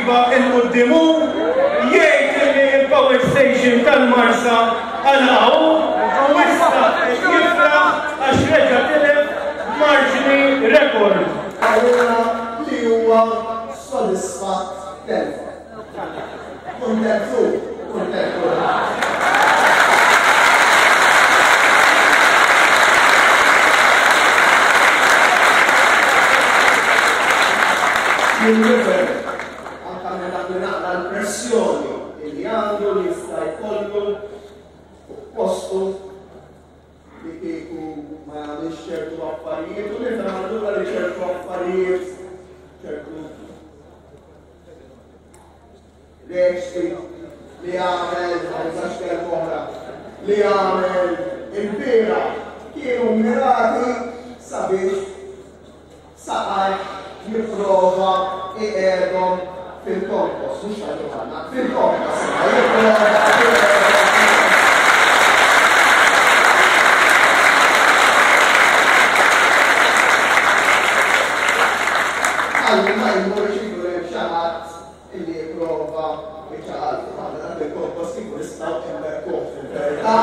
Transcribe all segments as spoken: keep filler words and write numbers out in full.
tajba il-quddimu jgħid li l-power station tal-Marsa għalqaw u issa jifraħ għax reġa' tilef marġni rekord. Għalina li huwa sodisfatt telfa. Kuntentu, kuntentu. Jinnifer, anka meta naqra l-pressjoni li għandu li jista' jkollu postu li kieku ma jagħmilx ċertu affarijiet u nifhem allura li ċertu affarijiet ċertu reċti li għamel għal oħra li għamel il-bira kienu mirati sabiex saqaj jipprova iqedhom fil-kompos, mhux għal-ġoħanna, fil-kompos, jipprova għalli ma jmur ċikru hemm xi ħadd illi jipprova iċċaqal għandna fil-kompos kieku nistgħu imberkuh fil-verità.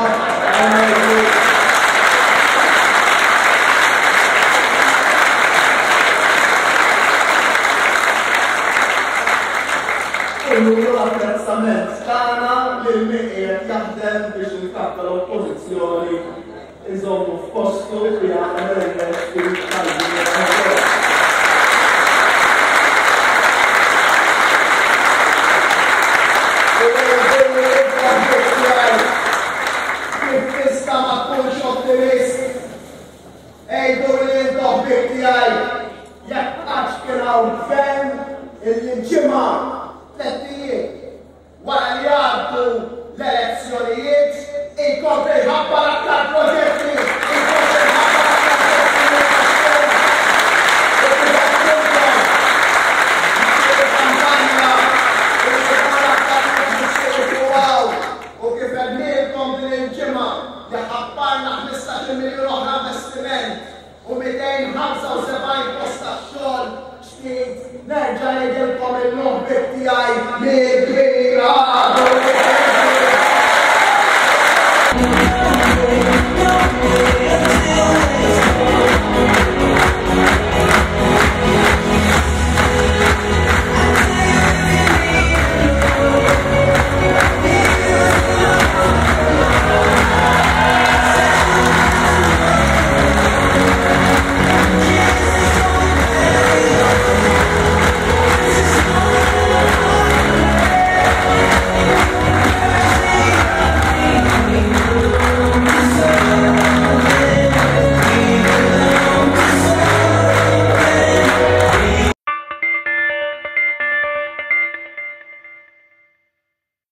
Nuru l-apprezzament tagħna lil min qiegħed jaħdem biex inkappa l-oppożizzjoni iżommu f'postu li jagħmel il-mexxi tal-Unjoni. Kif tista' ma tkunx ottimist, ejdu li d-dobbi tiegħi jekk qatt kien hawn gvern il-ġimgħa tlettijiet wara li għaddu l-elezzjonijiet inkompli ħabbar aktar proġetti, inkompli ħabbar aktar proġetti u kif għednielkom din il-ġimgħa li ħabbarna ħmistax miljun oħra investiment u mئتين وخمسة وسبعين post tax-xogħol ġdid nerġa' ngħidilkom il-nuħbit tiegħi